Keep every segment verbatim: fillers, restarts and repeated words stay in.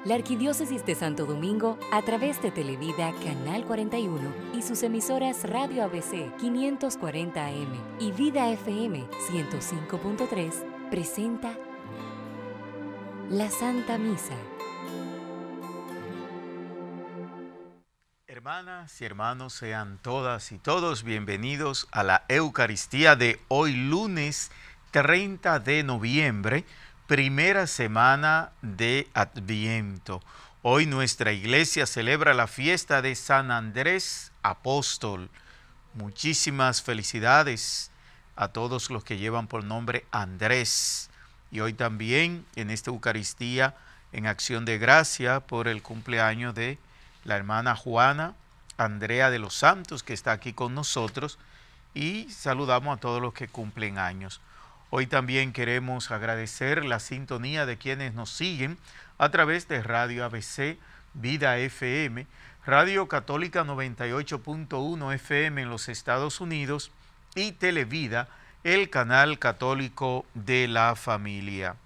La Arquidiócesis de Santo Domingo, a través de Televida Canal cuarenta y uno y sus emisoras Radio A B C quinientos cuarenta A M y Vida F M ciento cinco punto tres, presenta la Santa Misa. Hermanas y hermanos, sean todas y todos bienvenidos a la Eucaristía de hoy lunes treinta de noviembre, primera semana de Adviento. Hoy nuestra iglesia celebra la fiesta de San Andrés Apóstol. Muchísimas felicidades a todos los que llevan por nombre Andrés. Y hoy también en esta Eucaristía, en acción de gracia por el cumpleaños de la hermana Juana Andrea de los Santos, que está aquí con nosotros, y saludamos a todos los que cumplen años. Hoy también queremos agradecer la sintonía de quienes nos siguen a través de Radio A B C, Vida F M, Radio Católica noventa y ocho punto uno F M en los Estados Unidos y Televida, el canal católico de la familia.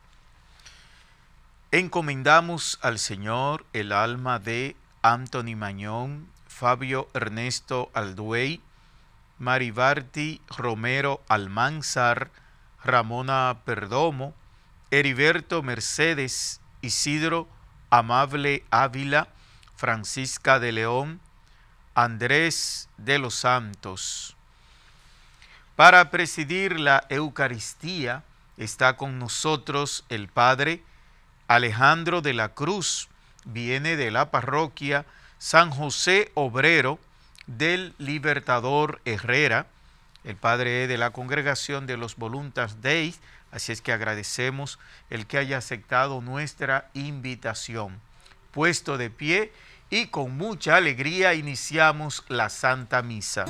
Encomendamos al Señor el alma de Anthony Mañón, Fabio Ernesto Alduey, Maribarti Romero Almanzar, Ramona Perdomo, Heriberto Mercedes, Isidro Amable Ávila, Francisca de León, Andrés de los Santos. Para presidir la Eucaristía está con nosotros el Padre Alejandro de la Cruz, viene de la parroquia San José Obrero del Libertador Herrera. El Padre es de la Congregación de los Voluntas Dei, así es que agradecemos el que haya aceptado nuestra invitación. Puesto de pie y con mucha alegría iniciamos la Santa Misa.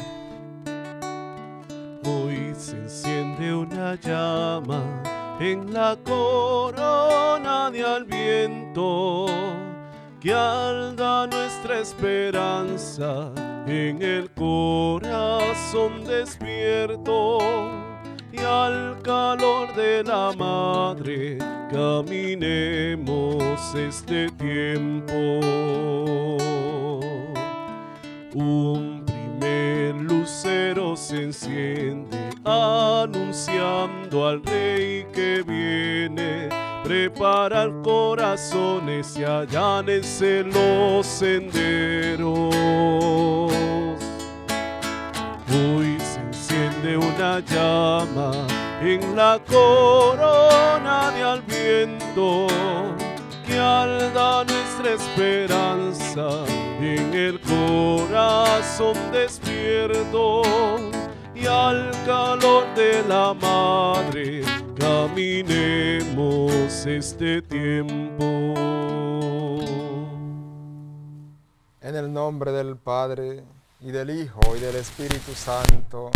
Hoy se enciende una llama en la corona de Adviento que alda nuestra esperanza en el corazón despierto, y al calor de la madre caminemos este tiempo. Un primer lucero se enciende anunciando al Rey que viene. Prepara corazones y allánense los senderos. Hoy se enciende una llama en la corona de Adviento que alda nuestra esperanza en el corazón despierto, y al calor de la madre caminemos este tiempo. En el nombre del Padre, y del Hijo, y del Espíritu Santo,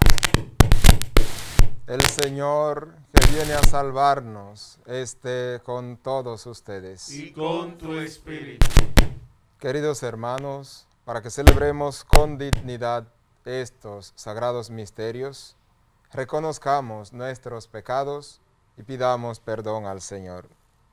el Señor que viene a salvarnos esté con todos ustedes. Y con tu espíritu. Queridos hermanos, para que celebremos con dignidad estos sagrados misterios, reconozcamos nuestros pecados y pidamos perdón al Señor.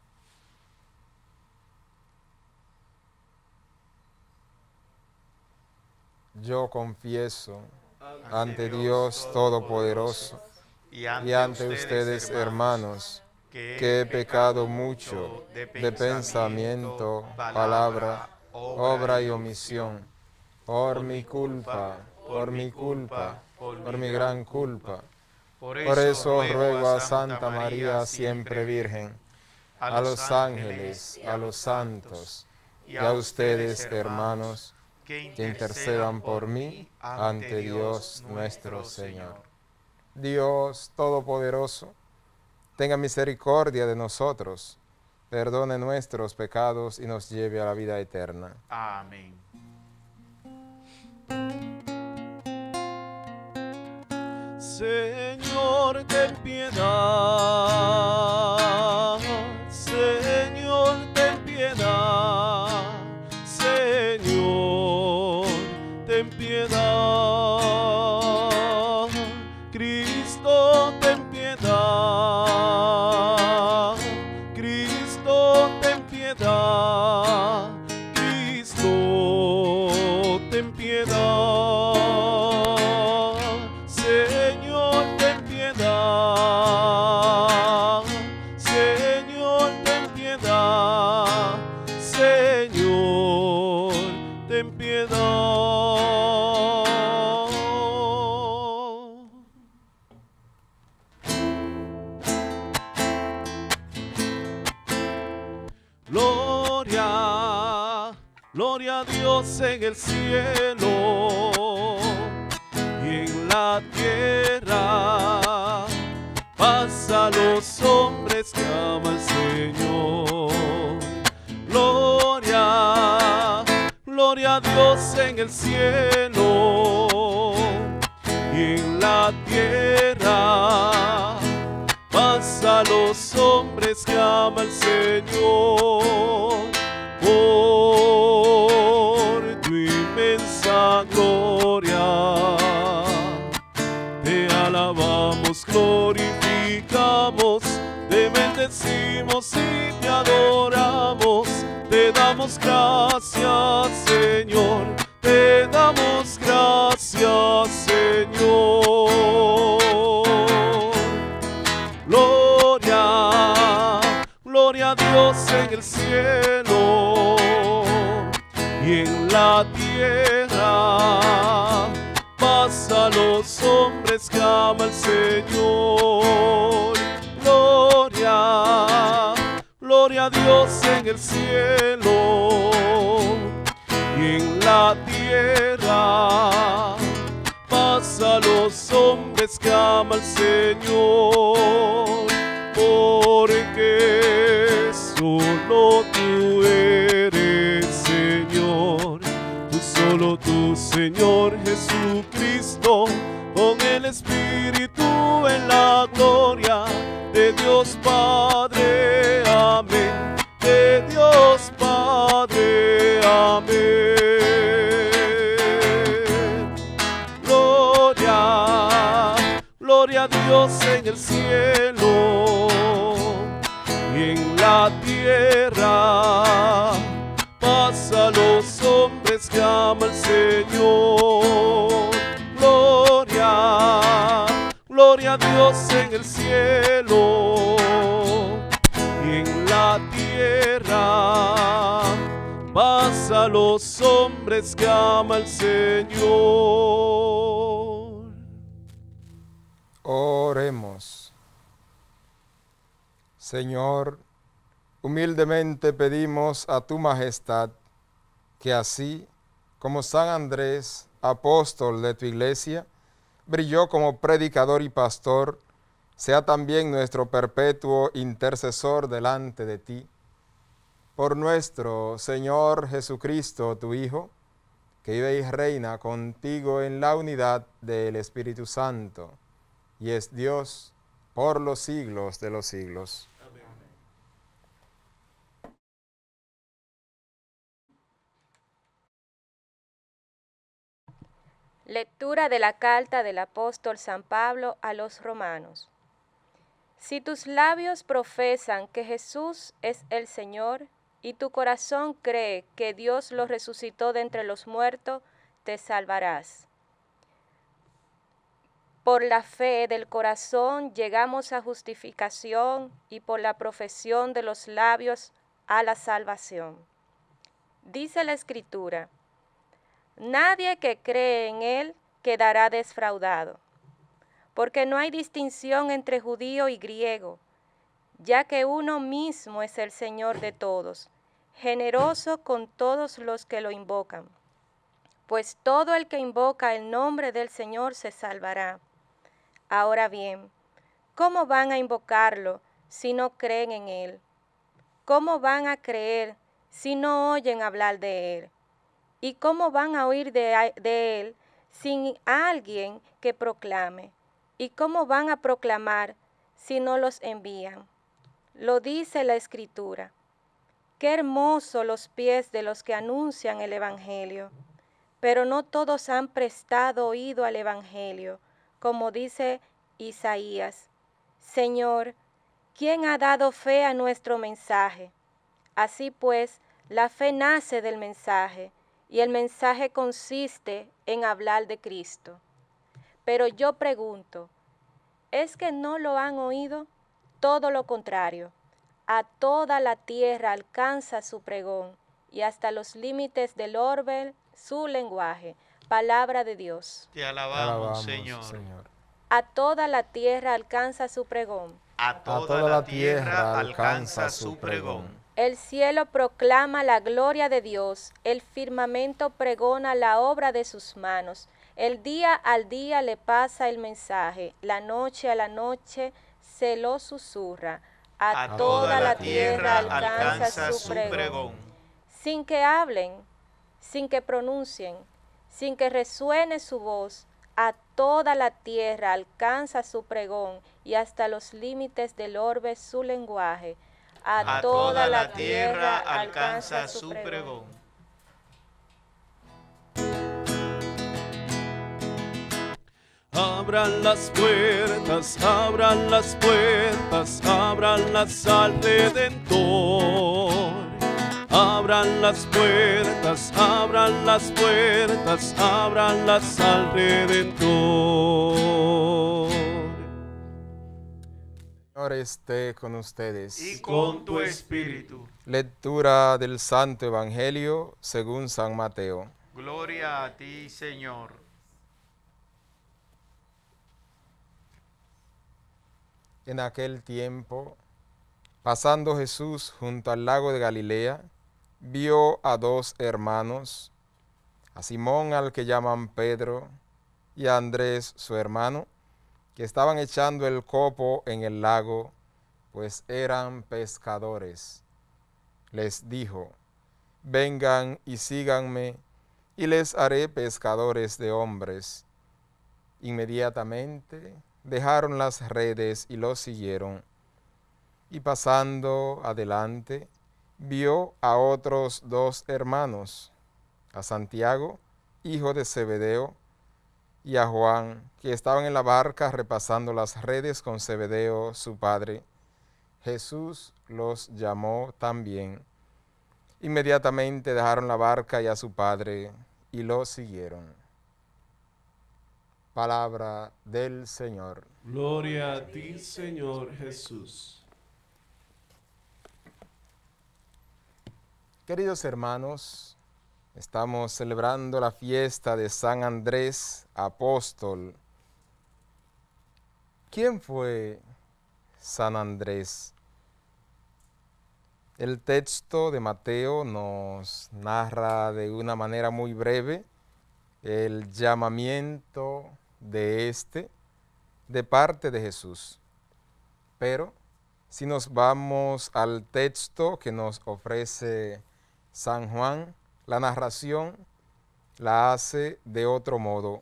Yo confieso ante Dios Todopoderoso y ante ustedes, hermanos, que he pecado mucho de pensamiento, palabra, obra y omisión, por mi culpa, por mi culpa, por mi gran culpa. Por eso ruego a Santa María, siempre Virgen, a los ángeles, a los santos y a ustedes, hermanos, que intercedan por mí ante Dios nuestro Señor. Dios Todopoderoso, tenga misericordia de nosotros, perdone nuestros pecados y nos lleve a la vida eterna. Amén. Señor, ten piedad. Señor, ten piedad. Señor, ten piedad. Cristo, ten piedad. Cristo, ten piedad. piedad. Cristo, ten piedad. Señor, ten piedad. Señor, ten piedad. Señor, ten piedad. Gloria, gloria a Dios en el cielo y en la tierra, paz a los hombres que ama el Señor. Gloria, gloria a Dios en el cielo y en la tierra, paz a los hombres que ama el Señor. Por tu inmensa gloria te alabamos, glorificamos, te bendecimos y te adoramos. Te damos gracias, Señor, te damos gracias, Señor. Gloria, gloria a Dios en el cielo y en la tierra, paz a los hombres que ama el Señor. Gloria, gloria a Dios en el cielo y en la tierra, paz a los hombres que ama el Señor. Porque solo tú eres Señor, tú solo tú, Señor Jesucristo, con el Espíritu en la gloria de Dios Padre, amén, de Dios Padre, amén. Gloria, gloria a Dios en el cielo y en la tierra, paz a los hombres que ama el Señor. Gloria, gloria a Dios en el cielo y en la tierra, paz a los hombres que ama el Señor. Oremos. Señor, humildemente pedimos a tu majestad que así como San Andrés, apóstol de tu iglesia, brilló como predicador y pastor, sea también nuestro perpetuo intercesor delante de ti. Por nuestro Señor Jesucristo, tu Hijo, que vive y reina contigo en la unidad del Espíritu Santo, y es Dios por los siglos de los siglos. Lectura de la carta del apóstol San Pablo a los romanos. Si tus labios profesan que Jesús es el Señor y tu corazón cree que Dios lo resucitó de entre los muertos, te salvarás. Por la fe del corazón llegamos a justificación y por la profesión de los labios a la salvación. Dice la Escritura: nadie que cree en Él quedará defraudado, porque no hay distinción entre judío y griego, ya que uno mismo es el Señor de todos, generoso con todos los que lo invocan. Pues todo el que invoca el nombre del Señor se salvará. Ahora bien, ¿cómo van a invocarlo si no creen en Él? ¿Cómo van a creer si no oyen hablar de Él? ¿Y cómo van a oír de, de Él sin alguien que proclame? ¿Y cómo van a proclamar si no los envían? Lo dice la Escritura. Qué hermosos los pies de los que anuncian el Evangelio. Pero no todos han prestado oído al Evangelio, como dice Isaías. Señor, ¿quién ha dado fe a nuestro mensaje? Así pues, la fe nace del mensaje, y el mensaje consiste en hablar de Cristo. Pero yo pregunto, ¿es que no lo han oído? Todo lo contrario, a toda la tierra alcanza su pregón, y hasta los límites del orbe su lenguaje. Palabra de Dios. Te alabamos, alabamos Señor. Señor. A toda la tierra alcanza su pregón. A toda, a toda la tierra alcanza su pregón. El cielo proclama la gloria de Dios, el firmamento pregona la obra de sus manos. El día al día le pasa el mensaje, la noche a la noche se lo susurra. A, a toda, toda la tierra alcanza, alcanza su pregón. pregón. Sin que hablen, sin que pronuncien, sin que resuene su voz, a toda la tierra alcanza su pregón y hasta los límites del orbe su lenguaje. A, a toda la tierra alcanza su pregón. Abran las puertas, abran las puertas, abranlas al Redentor. Abran las puertas, abran las puertas, abranlas al Redentor. Señor esté con ustedes. Y con tu espíritu. Lectura del Santo Evangelio según San Mateo. Gloria a ti, Señor. En aquel tiempo, pasando Jesús junto al lago de Galilea, vio a dos hermanos, a Simón al que llaman Pedro y a Andrés su hermano, que estaban echando el copo en el lago, pues eran pescadores. Les dijo, vengan y síganme, y les haré pescadores de hombres. Inmediatamente dejaron las redes y los siguieron. Y pasando adelante, vio a otros dos hermanos, a Santiago, hijo de Zebedeo, y a Juan, que estaban en la barca repasando las redes con Zebedeo, su padre. Jesús los llamó también. Inmediatamente dejaron la barca y a su padre, y lo siguieron. Palabra del Señor. Gloria a ti, Señor Jesús. Queridos hermanos, estamos celebrando la fiesta de San Andrés, apóstol. ¿Quién fue San Andrés? El texto de Mateo nos narra de una manera muy breve el llamamiento de este de parte de Jesús. Pero si nos vamos al texto que nos ofrece San Juan, la narración la hace de otro modo.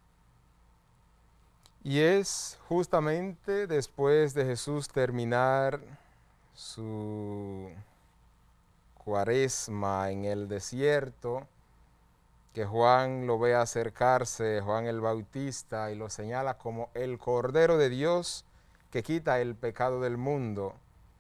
Y es justamente después de Jesús terminar su cuaresma en el desierto, que Juan lo ve acercarse, Juan el Bautista, y lo señala como el Cordero de Dios que quita el pecado del mundo.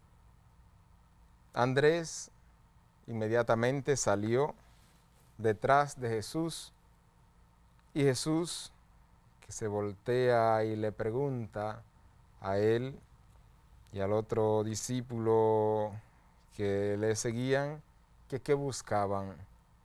Andrés inmediatamente salió detrás de Jesús, y Jesús, que se voltea y le pregunta a él y al otro discípulo que le seguían, que qué buscaban.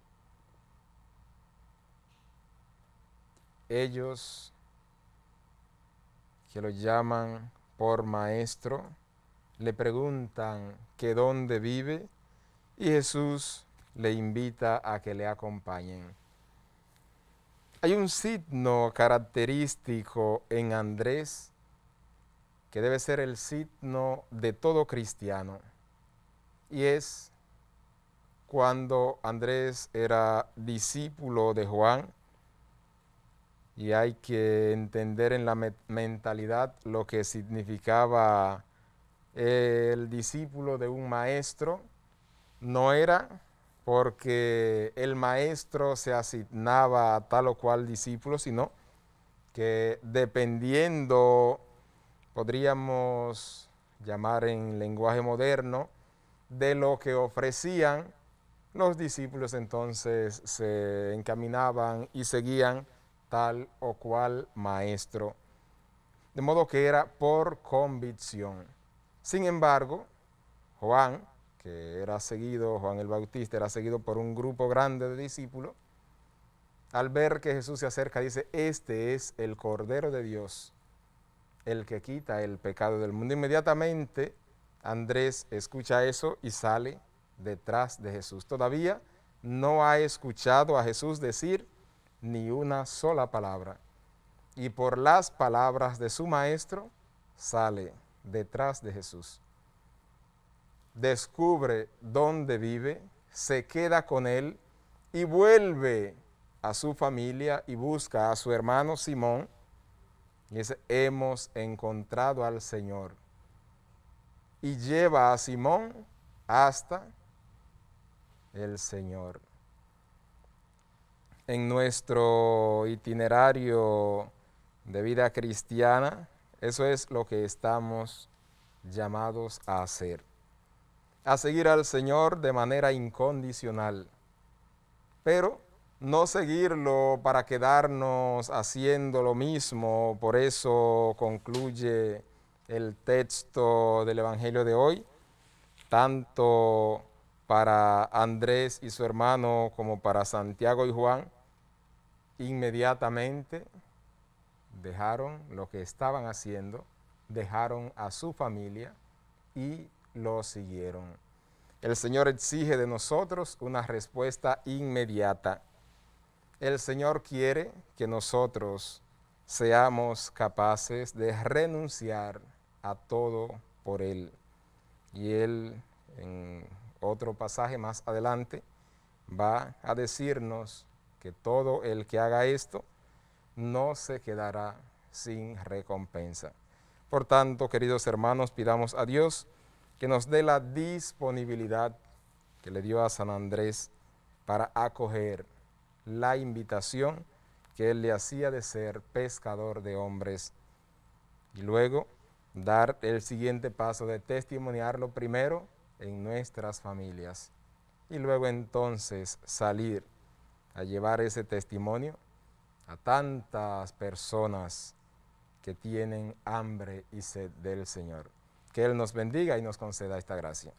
Ellos, que lo llaman por maestro, le preguntan que dónde vive, y Jesús le invita a que le acompañen. Hay un signo característico en Andrés que debe ser el signo de todo cristiano, y es cuando Andrés era discípulo de Juan. Y hay que entender en la me- mentalidad lo que significaba el discípulo de un maestro. No era porque el maestro se asignaba a tal o cual discípulo, sino que dependiendo, podríamos llamar en lenguaje moderno, de lo que ofrecían, los discípulos entonces se encaminaban y seguían tal o cual maestro. De modo que era por convicción. Sin embargo, Juan, que era seguido, Juan el Bautista era seguido por un grupo grande de discípulos, al ver que Jesús se acerca, dice, este es el Cordero de Dios, el que quita el pecado del mundo. Inmediatamente Andrés escucha eso y sale detrás de Jesús. Todavía no ha escuchado a Jesús decir ni una sola palabra. Y por las palabras de su maestro, sale detrás de Jesús. Descubre dónde vive, se queda con él y vuelve a su familia y busca a su hermano Simón. Y dice, hemos encontrado al Señor. Y lleva a Simón hasta el Señor. En nuestro itinerario de vida cristiana, eso es lo que estamos llamados a hacer. A seguir al Señor de manera incondicional, pero no seguirlo para quedarnos haciendo lo mismo. Por eso concluye el texto del Evangelio de hoy, tanto para Andrés y su hermano como para Santiago y Juan. Inmediatamente dejaron lo que estaban haciendo, dejaron a su familia y lo siguieron. El Señor exige de nosotros una respuesta inmediata. El Señor quiere que nosotros seamos capaces de renunciar a todo por Él. Y Él, en otro pasaje más adelante, va a decirnos que todo el que haga esto no se quedará sin recompensa. Por tanto, queridos hermanos, pidamos a Dios que nos dé la disponibilidad que le dio a San Andrés para acoger la invitación que él le hacía de ser pescador de hombres y luego dar el siguiente paso de testimoniarlo primero en nuestras familias y luego entonces salir a llevar ese testimonio a tantas personas que tienen hambre y sed del Señor. Que Él nos bendiga y nos conceda esta gracia.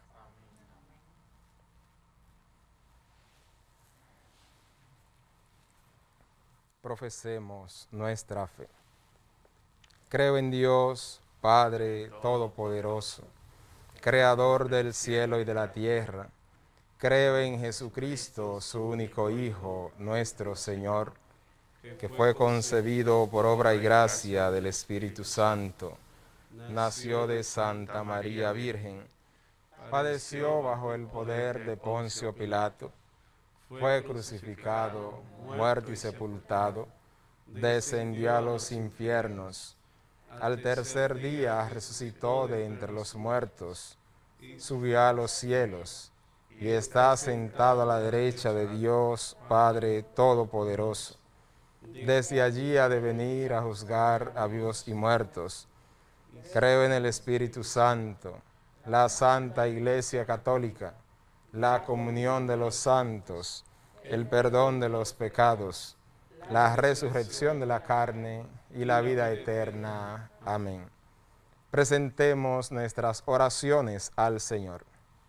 Profesemos nuestra fe. Creo en Dios, Padre Todopoderoso, Creador del cielo y de la tierra. Creo en Jesucristo, su único Hijo, nuestro Señor, que fue concebido por obra y gracia del Espíritu Santo. Nació de Santa María Virgen, padeció bajo el poder de Poncio Pilato, fue crucificado, muerto y sepultado, descendió a los infiernos, al tercer día resucitó de entre los muertos, subió a los cielos y está sentado a la derecha de Dios Padre Todopoderoso. Desde allí ha de venir a juzgar a vivos y muertos. Creo en el Espíritu Santo, la Santa Iglesia Católica, la comunión de los santos, el perdón de los pecados, la resurrección de la carne y la vida eterna. Amén. Presentemos nuestras oraciones al Señor.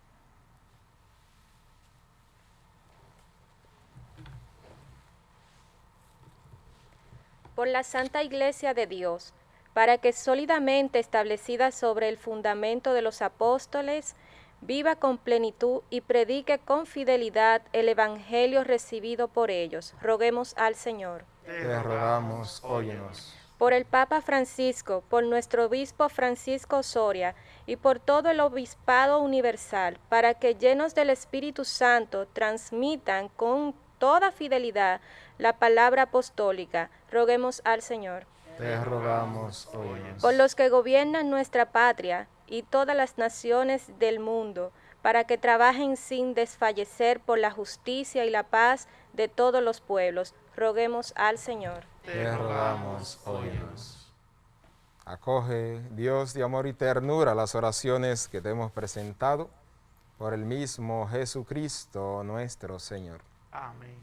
Por la Santa Iglesia de Dios, para que sólidamente establecida sobre el fundamento de los apóstoles, viva con plenitud y predique con fidelidad el Evangelio recibido por ellos. Roguemos al Señor. Te rogamos, óyenos. Por el Papa Francisco, por nuestro obispo Francisco Soria y por todo el obispado universal, para que llenos del Espíritu Santo transmitan con toda fidelidad la palabra apostólica. Roguemos al Señor. Te rogamos, óyenos. Por los que gobiernan nuestra patria y todas las naciones del mundo, para que trabajen sin desfallecer por la justicia y la paz de todos los pueblos. Roguemos al Señor. Te rogamos, óyenos. Acoge, Dios de amor y ternura, las oraciones que te hemos presentado por el mismo Jesucristo nuestro Señor. Amén.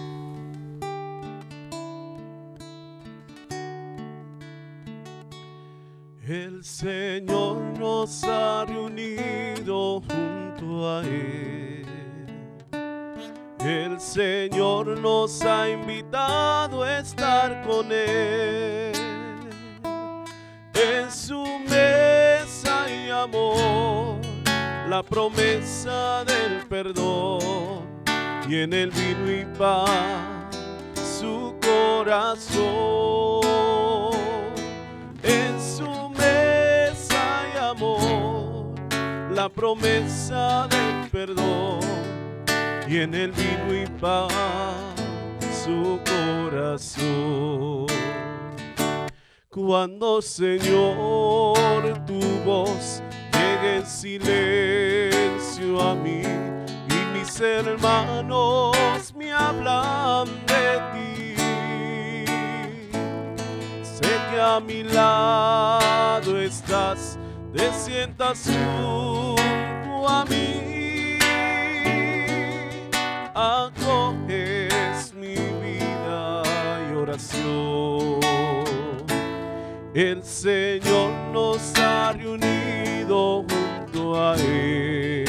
El Señor nos ha reunido junto a Él. El Señor nos ha invitado a estar con Él. En su mesa y amor, la promesa del perdón, y en el vino y pan su corazón. En su mesa y amor, la promesa del perdón, y en el vino y pan su corazón. Cuando, Señor, tu voz llegue en silencio a mí y mis hermanos me hablan de ti, sé que a mi lado estás, te sientas junto a mí, acoges mi vida y oración. El Señor nos ha reunido junto a Él.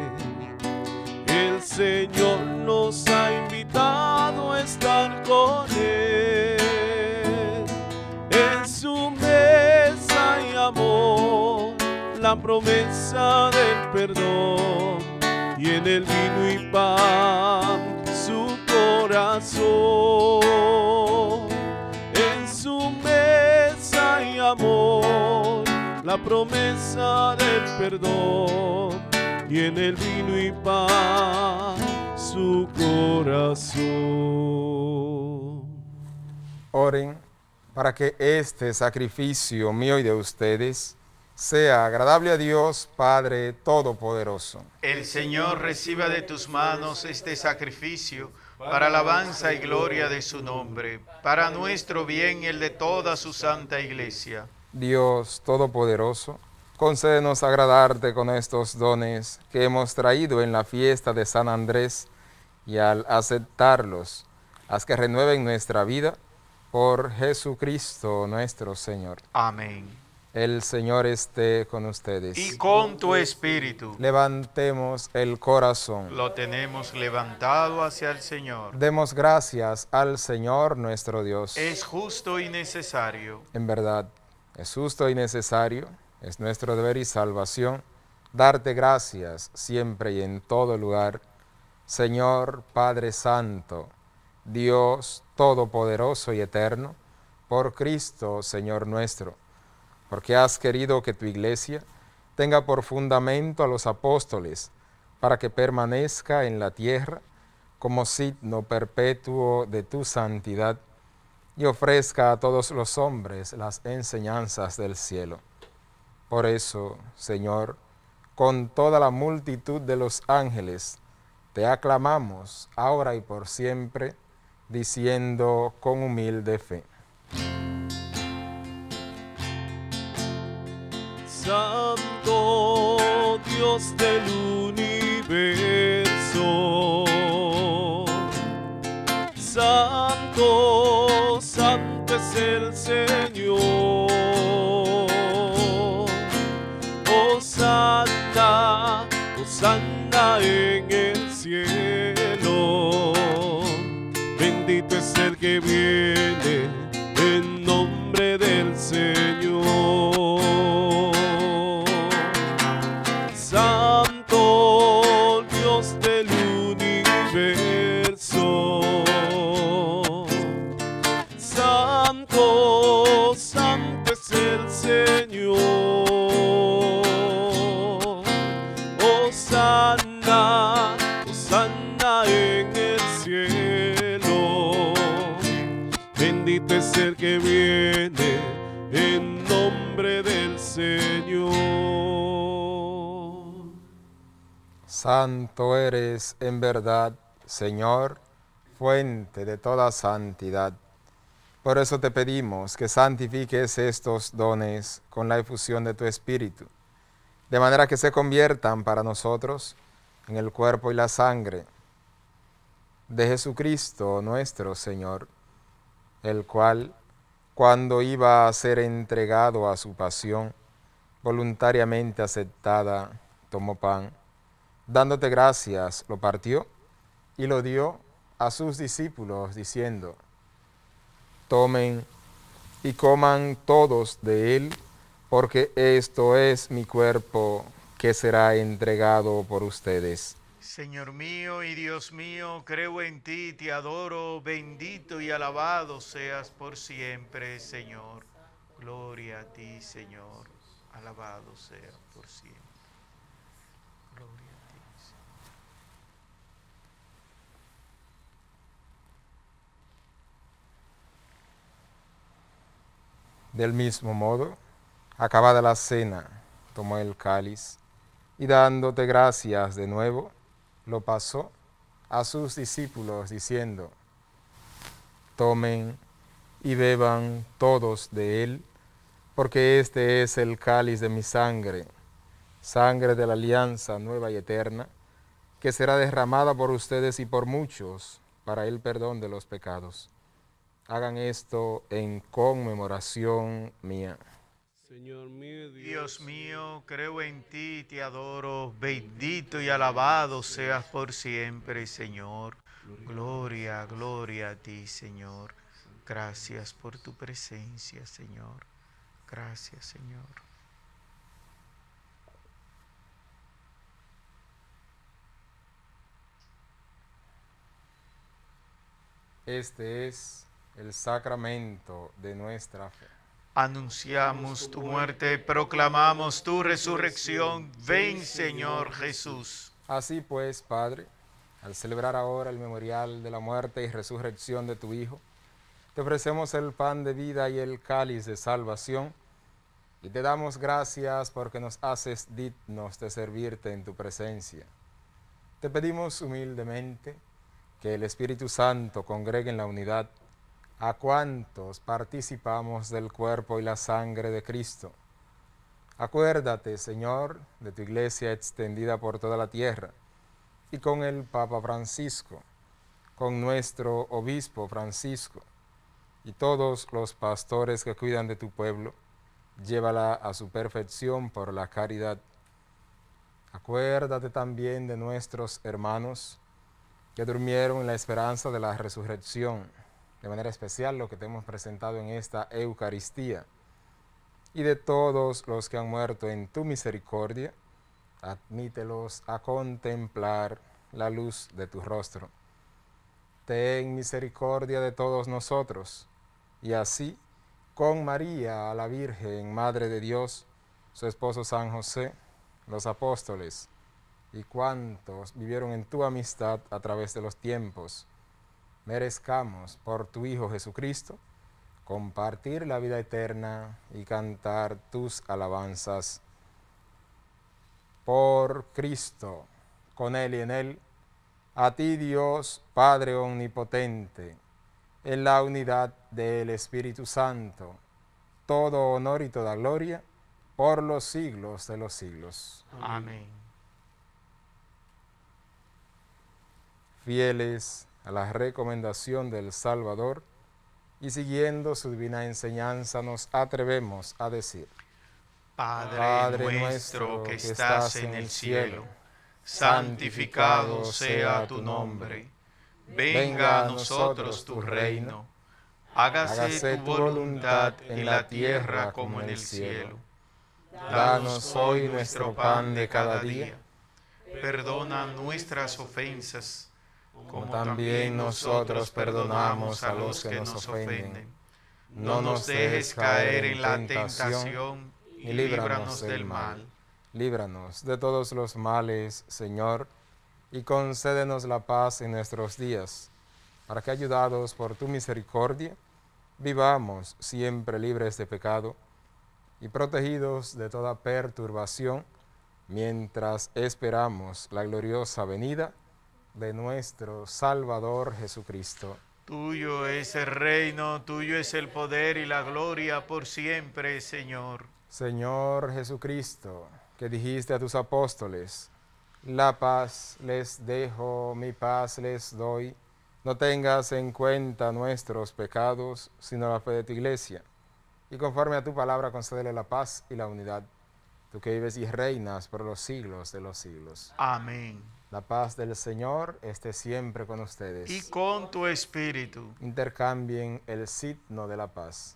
El Señor nos ha invitado a estar con Él. En su mesa y amor, la promesa del perdón, y en el vino y pan su corazón. En su mesa y amor, la promesa del perdón, y en el vino y pan su corazón. Oren para que este sacrificio mío y de ustedes sea agradable a Dios Padre Todopoderoso. El Señor reciba de tus manos este sacrificio para alabanza y gloria de su nombre, para nuestro bien y el de toda su santa Iglesia. Dios Todopoderoso, concédenos agradarte con estos dones que hemos traído en la fiesta de San Andrés, y al aceptarlos, haz que renueven nuestra vida por Jesucristo nuestro Señor. Amén. El Señor esté con ustedes. Y con tu espíritu. Levantemos el corazón. Lo tenemos levantado hacia el Señor. Demos gracias al Señor nuestro Dios. Es justo y necesario. En verdad, es justo y necesario, es nuestro deber y salvación, darte gracias siempre y en todo lugar, Señor Padre Santo, Dios Todopoderoso y Eterno, por Cristo, Señor nuestro, porque has querido que tu Iglesia tenga por fundamento a los apóstoles, para que permanezca en la tierra como signo perpetuo de tu santidad, y ofrezca a todos los hombres las enseñanzas del cielo. Por eso, Señor, con toda la multitud de los ángeles, te aclamamos ahora y por siempre, diciendo con humilde fe. Santo Dios del universo, Santo, Santo es el Señor. Hosanna, Hosanna en el cielo. Bendito es el que viene en nombre del Señor. Santo Dios del universo, Santo, Santo es el Señor. Hosanna, Hosanna en el cielo. Bendito es el que viene en nombre del Señor. Santo eres en verdad, Señor, fuente de toda santidad. Por eso te pedimos que santifiques estos dones con la efusión de tu Espíritu, de manera que se conviertan para nosotros en el cuerpo y la sangre de Jesucristo nuestro Señor, el cual, cuando iba a ser entregado a su pasión, voluntariamente aceptada, tomó pan, dándote gracias, lo partió y lo dio a sus discípulos, diciendo: tomen y coman todos de él, porque esto es mi cuerpo que será entregado por ustedes. Señor mío y Dios mío, creo en ti, te adoro, bendito y alabado seas por siempre, Señor. Gloria a ti, Señor, alabado sea por siempre. Gloria a ti, Señor. Del mismo modo, acabada la cena, tomó el cáliz y dándote gracias de nuevo, lo pasó a sus discípulos diciendo: tomen y beban todos de él, porque este es el cáliz de mi sangre, sangre de la alianza nueva y eterna, que será derramada por ustedes y por muchos para el perdón de los pecados. Hagan esto en conmemoración mía. Señor mío, Dios, Dios mío, creo en ti, te adoro, bendito y alabado seas por siempre, Señor. Gloria, gloria a ti, Señor. Gracias por tu presencia, Señor. Gracias, Señor. Este es el sacramento de nuestra fe. Anunciamos tu muerte, proclamamos tu resurrección. Ven, Señor Jesús. Así pues, Padre, al celebrar ahora el memorial de la muerte y resurrección de tu Hijo, te ofrecemos el pan de vida y el cáliz de salvación, y te damos gracias porque nos haces dignos de servirte en tu presencia. Te pedimos humildemente que el Espíritu Santo congregue en la unidad a cuantos participamos del cuerpo y la sangre de Cristo. Acuérdate, Señor, de tu iglesia extendida por toda la tierra, y con el Papa Francisco, con nuestro obispo Francisco, y todos los pastores que cuidan de tu pueblo, llévala a su perfección por la caridad. Acuérdate también de nuestros hermanos que durmieron en la esperanza de la resurrección, de manera especial lo que te hemos presentado en esta Eucaristía, y de todos los que han muerto en tu misericordia, admítelos a contemplar la luz de tu rostro. Ten misericordia de todos nosotros, y así, con María, la Virgen, Madre de Dios, su esposo San José, los apóstoles, y cuantos vivieron en tu amistad a través de los tiempos, merezcamos por tu Hijo Jesucristo compartir la vida eterna y cantar tus alabanzas. Por Cristo, con Él y en Él, a ti Dios, Padre omnipotente, en la unidad del Espíritu Santo, todo honor y toda gloria por los siglos de los siglos. Amén. Fieles a la recomendación del Salvador y siguiendo su divina enseñanza, nos atrevemos a decir: Padre, Padre nuestro que estás en el cielo, santificado sea tu nombre. Venga a nosotros tu reino. Hágase tu voluntad en la tierra como en el cielo. Danos hoy nuestro pan de cada día. Perdona nuestras ofensas, como también nosotros perdonamos a los que nos ofenden. No nos dejes caer en la tentación y líbranos del mal. Líbranos de todos los males, Señor, y concédenos la paz en nuestros días, para que, ayudados por tu misericordia, vivamos siempre libres de pecado y protegidos de toda perturbación, mientras esperamos la gloriosa venida de nuestro Salvador Jesucristo. Tuyo es el reino, tuyo es el poder y la gloria por siempre, Señor. Señor Jesucristo, que dijiste a tus apóstoles: La paz les dejo, mi paz les doy. No tengas en cuenta nuestros pecados, sino la fe de tu iglesia. Y conforme a tu palabra, concédele la paz y la unidad. Tú que vives y reinas por los siglos de los siglos. Amén. La paz del Señor esté siempre con ustedes. Y con tu espíritu. Intercambien el signo de la paz.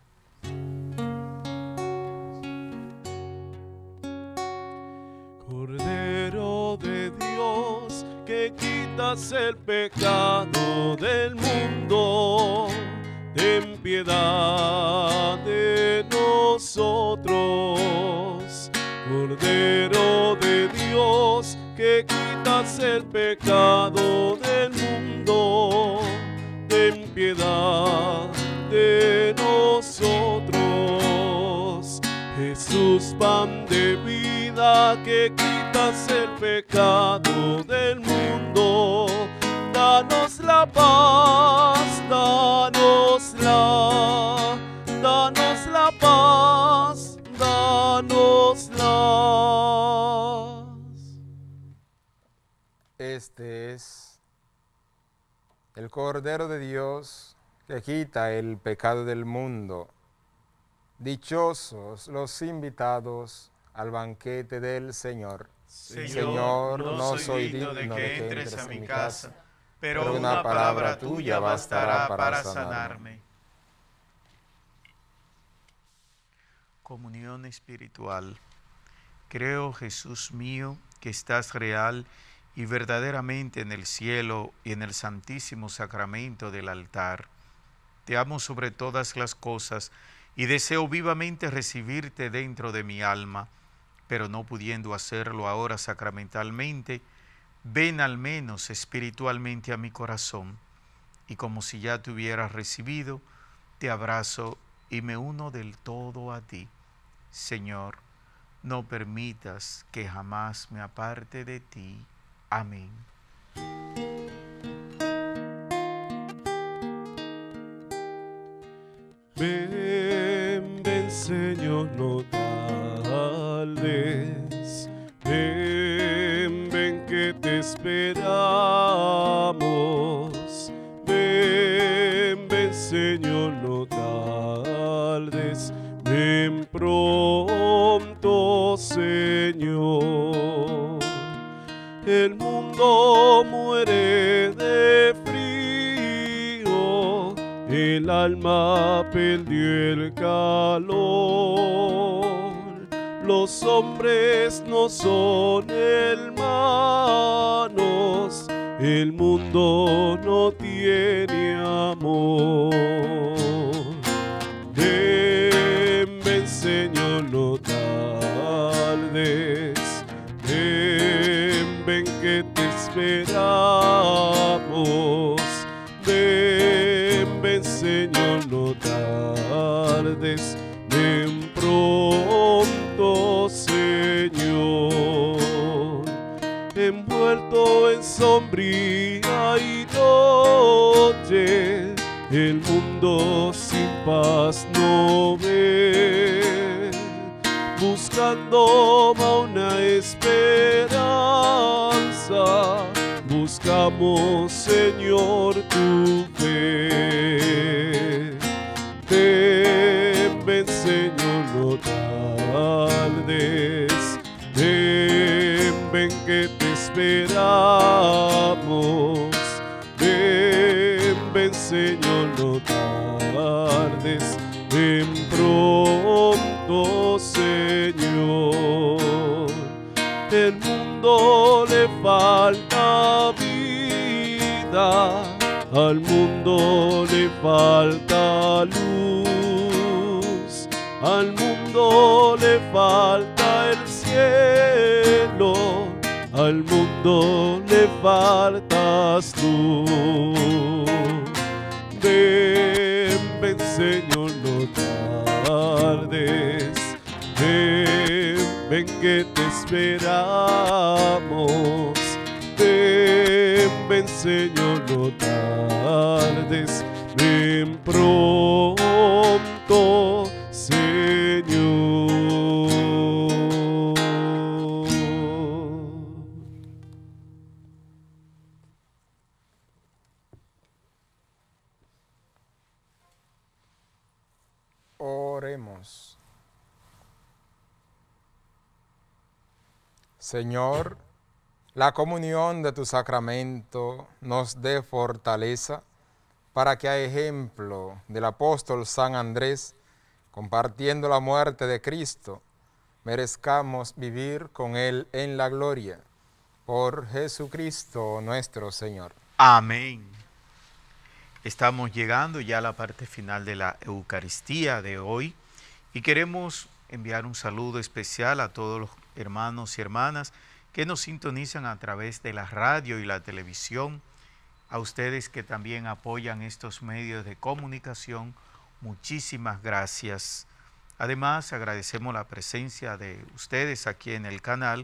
Cordero de Dios, que quitas el pecado del mundo, ten piedad de nosotros. Cordero de Dios, que quitas el pecado del mundo, ten piedad de nosotros. Jesús, pan de vida, que quitas el pecado del mundo, danos la paz, danos la, danos la paz, danos la. Este es el Cordero de Dios que quita el pecado del mundo. Dichosos los invitados al banquete del Señor. Señor, Señor, no, no soy soy digno de digno que entres a mi casa, pero, pero una palabra tuya bastará para sanarme. Comunión espiritual. Creo, Jesús mío, que estás real y verdaderamente en el cielo y en el santísimo sacramento del altar. Te amo sobre todas las cosas y deseo vivamente recibirte dentro de mi alma, pero no pudiendo hacerlo ahora sacramentalmente, ven al menos espiritualmente a mi corazón, y como si ya te hubieras recibido, te abrazo y me uno del todo a ti. Señor, no permitas que jamás me aparte de ti. Amén. Ven, ven, Señor, no tardes. Ven, ven, que te esperamos. Ven, ven, Señor, no tardes. Ven pronto, Señor. El mundo muere de frío, el alma perdió el calor. Los hombres no son hermanos, el mundo no tiene amor. Ven, ven, Señor, no tardes. Ven, ven, que te esperamos. Ven, ven, Señor, no tardes. Ven pronto, Señor. Envuelto en sombría y noche, el mundo sin paz no ve. Buscando una esperanza, buscamos, Señor, tu fe. Ven, ven, Señor, no tardes. Ven, ven, que te esperamos. Ven, ven, Señor, no tardes. Ven pronto, Señor. El mundo le falta vida, al mundo le falta luz, al mundo le falta el cielo, al mundo le faltas tú. Ven, ven, Señor, no tardes. Ven, ven, que te esperamos. Ven, ven, Señor, no tardes. Ven pronto, Señor. Oremos. Señor, la comunión de tu sacramento nos dé fortaleza para que a ejemplo del apóstol San Andrés, compartiendo la muerte de Cristo, merezcamos vivir con Él en la gloria. Por Jesucristo nuestro Señor. Amén. Estamos llegando ya a la parte final de la Eucaristía de hoy y queremos enviar un saludo especial a todos los hermanos y hermanas que nos sintonizan a través de la radio y la televisión, a ustedes que también apoyan estos medios de comunicación, muchísimas gracias. Además, agradecemos la presencia de ustedes aquí en el canal,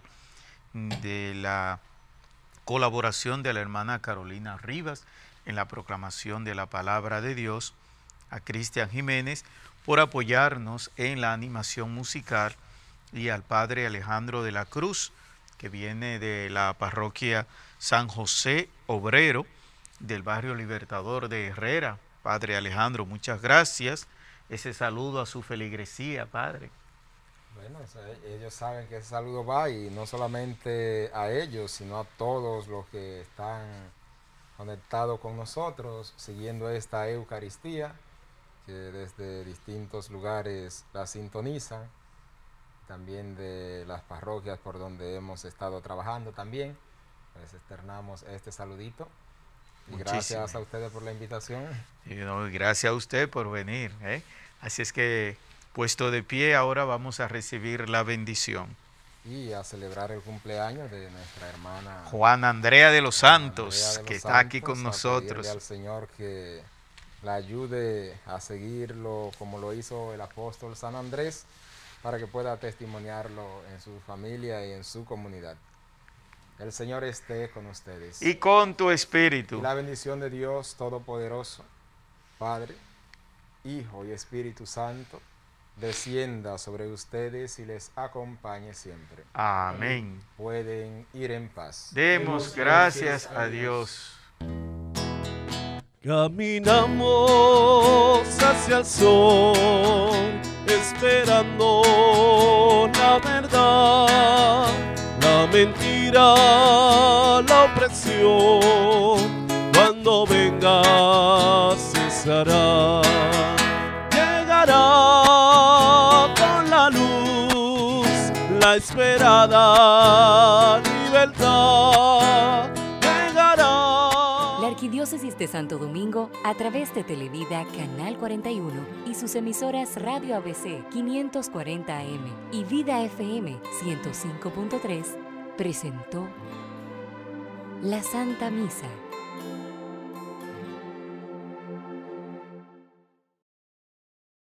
de la colaboración de la hermana Carolina Rivas en la proclamación de la palabra de Dios, a Cristian Jiménez por apoyarnos en la animación musical y al padre Alejandro de la Cruz, que viene de la parroquia San José Obrero del barrio Libertador de Herrera. Padre Alejandro, muchas gracias. Ese saludo a su feligresía, padre. Bueno, ellos saben que ese saludo va y no solamente a ellos, sino a todos los que están conectados con nosotros, siguiendo esta Eucaristía, que desde distintos lugares la sintonizan, también de las parroquias por donde hemos estado trabajando también. Les externamos este saludito. Y gracias a ustedes por la invitación. Y no, gracias a usted por venir, ¿eh? Así es que, puesto de pie, ahora vamos a recibir la bendición. Y a celebrar el cumpleaños de nuestra hermana Juana Andrea de los Santos, de los que Santos, está aquí con nosotros. Al Señor que la ayude a seguirlo como lo hizo el apóstol San Andrés, para que pueda testimoniarlo en su familia y en su comunidad. El Señor esté con ustedes. Y con tu espíritu. Y la bendición de Dios Todopoderoso, Padre, Hijo y Espíritu Santo, descienda sobre ustedes y les acompañe siempre. Amén. Pueden ir en paz. Demos gracias a Dios. Caminamos hacia el sol, esperando la verdad, la mentira, la opresión, cuando venga cesará. Llegará con la luz, la esperada libertad. La Arquidiócesis de Santo Domingo, a través de Televida Canal cuarenta y uno y sus emisoras Radio A B C quinientos cuarenta A M y Vida F M ciento cinco punto tres, presentó la Santa Misa.